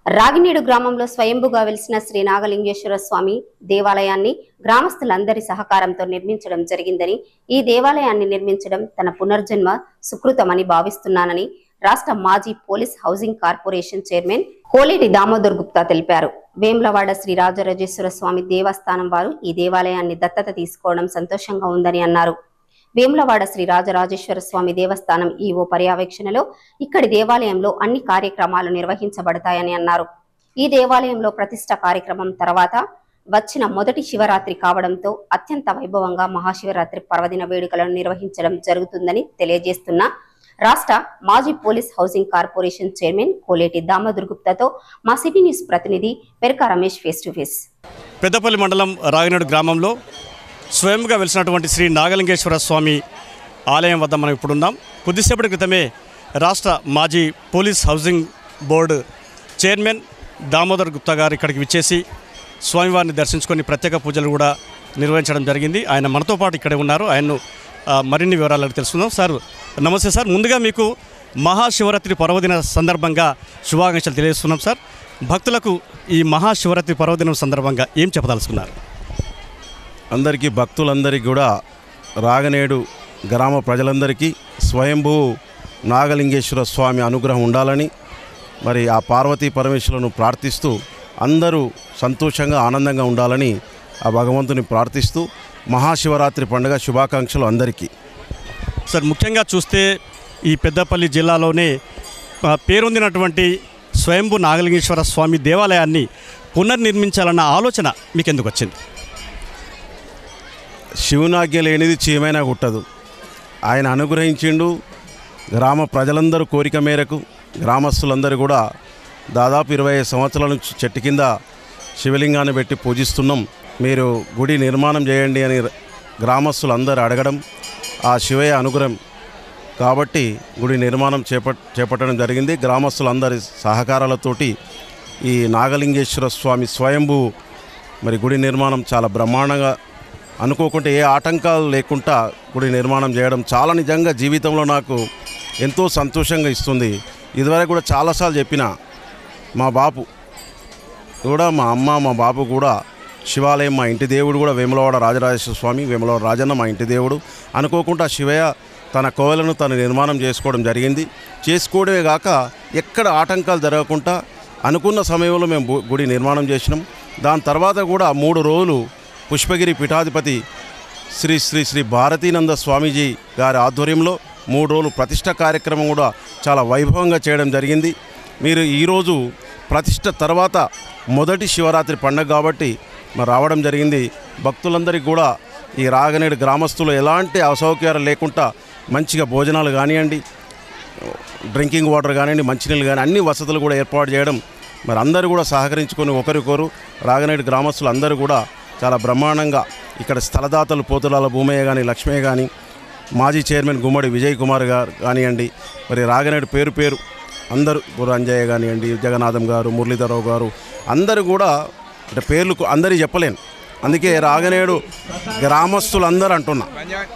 రాగినేడు గ్రామంలో స్వయంభుగా వెలిసిన శ్రీ నాగలింగేశ్వర స్వామి దేవాలయాన్ని గ్రామస్తులందరి సహకారంతో నిర్మించడం జరిగిందని, ఈ దేవాలయాన్ని నిర్మించడం తన పునర్జన్మ సుకృతమని భావిస్తున్నానని రాష్ట్ర మాజీ police housing corporation chairman Koleti Damodar Gupta తెలిపారు. వేములవాడ శ్రీ రాజరాజేశ్వర స్వామి దేవస్థానం వారు ఈ దేవాలయాన్ని దత్తత తీసుకోవడం సంతోషంగా ఉందని అన్నారు. వేములవాడ శ్రీ రాజరాజేశ్వర స్వామి దేవస్థానం ఈవో పర్యవేక్షణలో ఇక్కడి దేవాలయంలో అన్ని కార్యక్రమాలు నిర్వహించబడతాయని అన్నారు. ఈ దేవాలయంలో ప్రతిష్ట కార్యక్రమం తర్వాత వచ్చిన మొదటి శివరాత్రి కావడంతో అత్యంత వైభవంగా మహాశివరాత్రి పర్వదిన వేడుకలను నిర్వహించడం జరుగుతుందని తెలియజేస్తున్న రాష్ట్ర మాజీ police housing corporation chairman Koleti Damodar గుప్తాతో మా సిటీ న్యూస్ ప్రతినిధి Peraka Ramesh face to face. Peddapalli మండలం రాగినేడు గ్రామంలో స్వయంగా వెలిసినటువంటి శ్రీ నాగలింగేశ్వర స్వామి ఆలయం వద్ద మనం ఇప్పుడున్నాం. కొద్దిసేపటి క్రితమే రాష్ట్ర మాజీ police housing board chairman Damodar Gupta గారు ఇక్కడికి విచ్చేసి స్వామివారిని దర్శించుకొని ప్రత్యేక పూజలు కూడా నిర్వహించడం జరిగింది. ఆయన మనతో పాటు ఇక్కడే ఉన్నారు. ఆయన్ను మరిన్ని వివరాలు తెలుసుకుందాం. సార్ నమస్తే సార్. ముందుగా మీకు మహాశివరాత్రి పర్వదిన సందర్భంగా శుభాకాంక్షలు తెలియజేస్తున్నాం సార్. భక్తులకు ఈ మహాశివరాత్రి పర్వదినం సందర్భంగా ఏం చెప్పదలుచుకున్నారు? అందరికీ భక్తులందరికీ కూడా రాగనేడు గ్రామ ప్రజలందరికీ స్వయంభూ నాగలింగేశ్వర స్వామి అనుగ్రహం ఉండాలని మరి ఆ పార్వతీ పరమేశ్వరులను ప్రార్థిస్తూ అందరూ సంతోషంగా ఆనందంగా ఉండాలని ఆ భగవంతుని ప్రార్థిస్తూ మహాశివరాత్రి పండుగ శుభాకాంక్షలు అందరికీ. సార్ ముఖ్యంగా చూస్తే ఈ పెద్దపల్లి జిల్లాలోనే పేరొందినటువంటి స్వయంభూ నాగలింగేశ్వర స్వామి దేవాలయాన్ని పునర్నిర్మించాలన్న ఆలోచన మీకు ఎందుకు వచ్చింది? శివునాజ్ఞ లేనిది చీమైనా గుట్టదు. ఆయన అనుగ్రహించిండు. గ్రామ ప్రజలందరూ కోరిక మేరకు గ్రామస్తులందరూ కూడా దాదాపు 25 సంవత్సరాల నుంచి చెట్టు కింద శివలింగాన్ని పెట్టి పూజిస్తున్నాం, మీరు గుడి నిర్మాణం చేయండి అని గ్రామస్తులందరూ అడగడం, ఆ శివయ్య అనుగ్రహం కాబట్టి గుడి నిర్మాణం చేపట్టడం జరిగింది. గ్రామస్తులందరి సహకారాలతోటి ఈ నాగలింగేశ్వర స్వామి స్వయంభూ మరి గుడి నిర్మాణం చాలా బ్రహ్మాండంగా అనుకోకుండా ఏ ఆటంకాలు లేకుండా గుడి నిర్మాణం చేయడం చాలా నిజంగా జీవితంలో నాకు ఎంతో సంతోషంగా ఇస్తుంది. ఇదివరకు కూడా చాలాసార్లు చెప్పిన మా బాపు కూడా, మా అమ్మ మా బాపు కూడా శివాలయం మా ఇంటి దేవుడు కూడా వేములవాడ రాజరాజేశ్వర స్వామి, వేములవాడ రాజన్న మా ఇంటి దేవుడు. అనుకోకుండా శివయ్య తన కోవెలను తను నిర్మాణం చేసుకోవడం జరిగింది. చేసుకోవడమే కాక ఎక్కడ ఆటంకాలు జరగకుండా అనుకున్న సమయంలో మేము గుడి నిర్మాణం చేసినాం. దాని తర్వాత కూడా 3 రోజులు పుష్పగిరి పీఠాధిపతి శ్రీ శ్రీ శ్రీ భారతీనంద స్వామీజీ గారి ఆధ్వర్యంలో 3 రోజులు ప్రతిష్ట కార్యక్రమం కూడా చాలా వైభవంగా చేయడం జరిగింది. మీరు ఈరోజు ప్రతిష్ట తర్వాత మొదటి శివరాత్రి పండుగ కాబట్టి మరి రావడం జరిగింది. భక్తులందరికీ కూడా ఈ రాగనేడు గ్రామస్తులు ఎలాంటి అసౌకర్యాలు లేకుండా మంచిగా భోజనాలు కానివ్వండి, డ్రింకింగ్ వాటర్ కానివ్వండి, మంచినీళ్ళు కానీ అన్ని వసతులు కూడా ఏర్పాటు చేయడం, మరి అందరూ కూడా సహకరించుకొని ఒకరికొకరు రాగనేడు గ్రామస్తులు అందరూ కూడా చాలా బ్రహ్మాండంగా ఇక్కడ స్థలదాతలు పోతులాల భూమయ్య కానీ, లక్ష్మయ్య కానీ, మాజీ చైర్మన్ గుమ్మడి విజయ్ కుమార్ గారు కానివ్వండి, మరి రాగనేడు పేరు అందరూ గురు అంజయ్య కానివ్వండి, జగన్నాథం గారు, మురళీధరరావు గారు అందరూ కూడా అంటే పేర్లు అందరికీ చెప్పలేను. అందుకే రాగనేడు గ్రామస్తులందరూ అంటున్నా,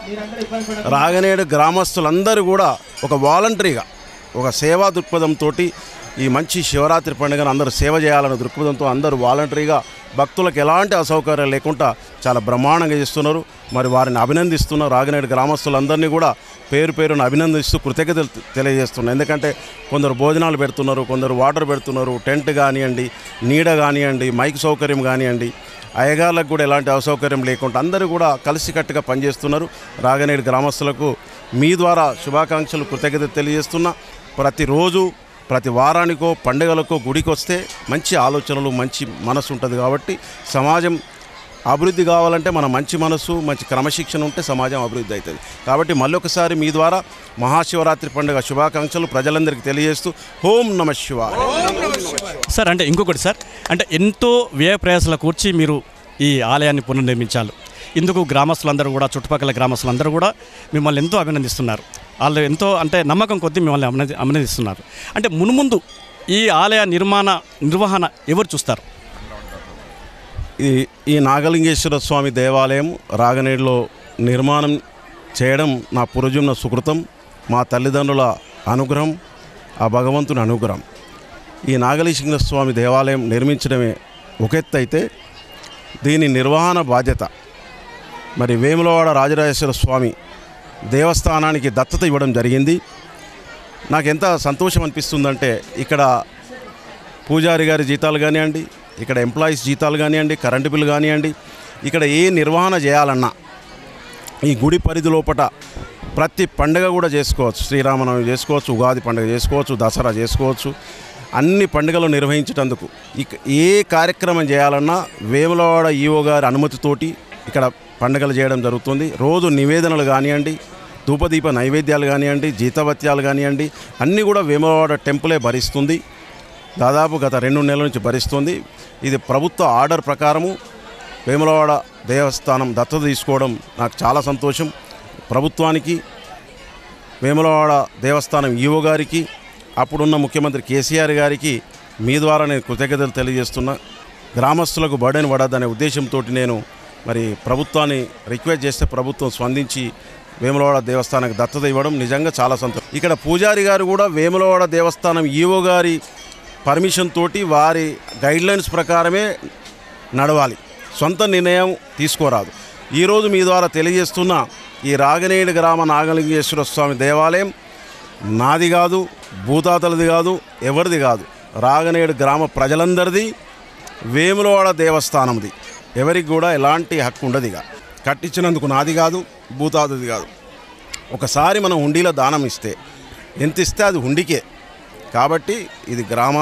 రాగనేడు గ్రామస్తులందరూ కూడా ఒక వాలంటరీగా ఒక సేవా దృక్పథంతో ఈ మంచి శివరాత్రి పండుగను అందరూ సేవ చేయాలనే దృక్పథంతో అందరూ వాలంటరీగా భక్తులకు ఎలాంటి అసౌకర్యాలు లేకుండా చాలా బ్రహ్మాండంగా చేస్తున్నారు. మరి వారిని అభినందిస్తున్నారు. రాగనేడు గ్రామస్తులందరినీ కూడా పేరున అభినందిస్తూ కృతజ్ఞతలు తెలియజేస్తున్నారు. ఎందుకంటే కొందరు భోజనాలు పెడుతున్నారు, కొందరు వాటర్ పెడుతున్నారు, టెంట్ కానివ్వండి, నీడ కానివ్వండి, మైక్ సౌకర్యం కానివ్వండి, అయ్యగారులకు కూడా ఎలాంటి అసౌకర్యం లేకుండా అందరూ కూడా కలిసికట్టుగా పనిచేస్తున్నారు. రాగనేడు గ్రామస్తులకు మీ ద్వారా శుభాకాంక్షలు కృతజ్ఞతలు తెలియజేస్తున్నా. ప్రతిరోజు ప్రతి వారానికో పండుగలకో గుడికి వస్తే మంచి ఆలోచనలు, మంచి మనసు ఉంటుంది. కాబట్టి సమాజం అభివృద్ధి కావాలంటే మన మంచి మనసు, మంచి క్రమశిక్షణ ఉంటే సమాజం అభివృద్ధి అవుతుంది. కాబట్టి మళ్ళొకసారి మీ ద్వారా మహాశివరాత్రి పండుగ శుభాకాంక్షలు ప్రజలందరికీ తెలియజేస్తూ ఓం నమః శివాయ. సార్ అంటే ఇంకొకటి సార్, అంటే ఎంతో వ్యయ ప్రయాసాల కూర్చి మీరు ఈ ఆలయాన్ని పునర్నిర్మించాలి. ఇందుకు గ్రామస్తులందరూ కూడా, చుట్టుపక్కల గ్రామస్తులందరూ కూడా మిమ్మల్ని ఎంతో అభినందిస్తున్నారు. వాళ్ళు ఎంతో అంటే నమ్మకం కొద్దీ మిమ్మల్ని అభినందిస్తున్నారు. అంటే మున్ముందు ఈ ఆలయ నిర్వహణ ఎవరు చూస్తారు? ఈ నాగలింగేశ్వర స్వామి దేవాలయం రాగనేడులో నిర్మాణం చేయడం నా పురజన్మ సుకృతం, మా తల్లిదండ్రుల అనుగ్రహం, ఆ భగవంతుని అనుగ్రహం. ఈ నాగలింగేశ్వర స్వామి దేవాలయం నిర్మించడమే ఒక ఎత్తు అయితే దీని నిర్వహణ బాధ్యత మరి వేములవాడ రాజరాజేశ్వర స్వామి దేవస్థానానికి దత్తత ఇవ్వడం జరిగింది. నాకెంత సంతోషం అనిపిస్తుందంటే ఇక్కడ పూజారి గారి జీతాలు కానివ్వండి, ఇక్కడ ఎంప్లాయీస్ జీతాలు కానివ్వండి, కరెంటు బిల్లు కానివ్వండి, ఇక్కడ ఏ నిర్వహణ చేయాలన్నా ఈ గుడి పరిధి లోపట ప్రతి పండుగ కూడా చేసుకోవచ్చు. శ్రీరామనవమి చేసుకోవచ్చు, ఉగాది పండుగ చేసుకోవచ్చు, దసరా చేసుకోవచ్చు. అన్ని పండుగలు నిర్వహించేటందుకు ఏ కార్యక్రమం చేయాలన్నా వేములవాడ ఈవో గారి అనుమతితోటి ఇక్కడ పండుగలు చేయడం జరుగుతుంది. రోజు నివేదనలు కానివ్వండి, ధూపదీప నైవేద్యాలు కానివ్వండి, జీతభత్యాలు కానివ్వండి, అన్నీ కూడా వేములవాడ టెంపులే భరిస్తుంది. దాదాపు గత 2 నెలల నుంచి భరిస్తుంది. ఇది ప్రభుత్వ ఆర్డర్ ప్రకారము వేములవాడ దేవస్థానం దత్తత తీసుకోవడం నాకు చాలా సంతోషం. ప్రభుత్వానికి, వేములవాడ దేవస్థానం ఈవో గారికి, అప్పుడున్న ముఖ్యమంత్రి కేసీఆర్ గారికి మీ ద్వారా నేను కృతజ్ఞతలు తెలియజేస్తున్నా. గ్రామస్తులకు బర్డెన్ పడద్దనే ఉద్దేశంతో నేను మరి ప్రభుత్వాన్ని రిక్వెస్ట్ చేస్తే ప్రభుత్వం స్పందించి వేములవాడ దేవస్థానానికి దత్తత ఇవ్వడం నిజంగా చాలా సంతోషం. ఇక్కడ పూజారి గారు కూడా వేములవాడ దేవస్థానం ఈవో గారి పర్మిషన్ తోటి వారి గైడ్లైన్స్ ప్రకారమే నడవాలి, సొంత నిర్ణయం తీసుకోరాదు. ఈరోజు మీ ద్వారా తెలియజేస్తున్న ఈ రాగనేడు గ్రామ నాగలింగేశ్వర స్వామి దేవాలయం నాది కాదు, భూతాతలది కాదు, ఎవరిది కాదు, రాగనేడు గ్రామ ప్రజలందరిది, వేములవాడ దేవస్థానంది. ఎవరికి కూడా ఎలాంటి హక్కు ఉండదు. ఇక కట్టించినందుకు నాది కాదు, భూతాతది కాదు. ఒకసారి మనం హుండీలో దానం ఇస్తే ఎంత ఇస్తే అది హుండీకే. కాబట్టి ఇది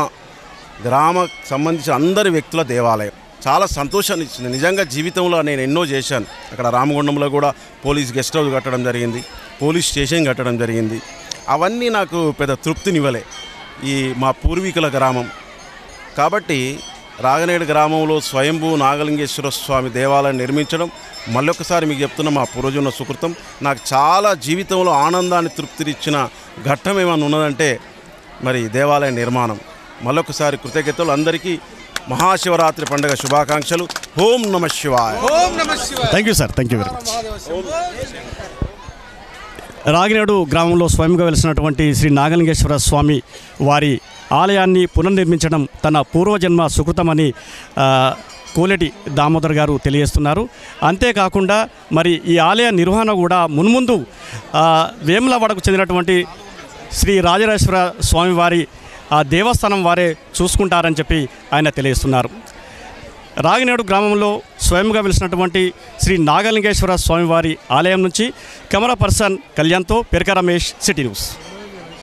గ్రామ సంబంధించిన అందరి వ్యక్తుల దేవాలయం. చాలా సంతోషాన్ని ఇచ్చింది. నిజంగా జీవితంలో నేను ఎన్నో చేశాను. అక్కడ రామగుండంలో కూడా పోలీస్ గెస్ట్ హౌస్ కట్టడం జరిగింది, పోలీస్ స్టేషన్ కట్టడం జరిగింది. అవన్నీ నాకు పెద్ద తృప్తినివ్వలే. ఈ మా పూర్వీకుల గ్రామం కాబట్టి రాగనేడు గ్రామంలో స్వయంభూ నాగలింగేశ్వర స్వామి దేవాలయం నిర్మించడం మళ్ళొకసారి మీకు చెప్తున్న మా పూర్వజున్న సుకృతం. నాకు చాలా జీవితంలో ఆనందాన్ని తృప్తినిచ్చిన ఘట్టం ఏమైనా ఉన్నదంటే మరి దేవాలయ నిర్మాణం. మళ్ళొకసారి కృతజ్ఞతలు. అందరికీ మహాశివరాత్రి పండుగ శుభాకాంక్షలు. ఓం నమః శివాయ. Thank you sir, thank you very much. Raginedu గ్రామంలో స్వయంగా వెలిసినటువంటి శ్రీ నాగలింగేశ్వర స్వామి వారి ఆలయాన్ని పునర్నిర్మించడం తన పూర్వజన్మ సుకృతమని కోలెటి దామోదర్ గారు తెలియజేస్తున్నారు. అంతేకాకుండా మరి ఈ ఆలయ నిర్వహణ కూడా మున్ముందు వేములవాడకు చెందినటువంటి శ్రీ రాజరాజేశ్వర స్వామి వారి ఆ దేవస్థానం వారే చూసుకుంటారని చెప్పి ఆయన తెలియజేస్తున్నారు. రాగినేడు గ్రామంలో స్వయంగా వెలిసినటువంటి శ్రీ నాగలింగేశ్వర స్వామివారి ఆలయం నుంచి కెమెరా పర్సన్ కళ్యాణ్తో పెరక రమేష్, సిటీ న్యూస్.